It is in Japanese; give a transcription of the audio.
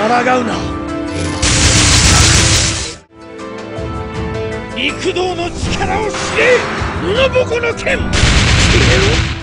抗うな。陸道の力を知れ、布ボコの剣。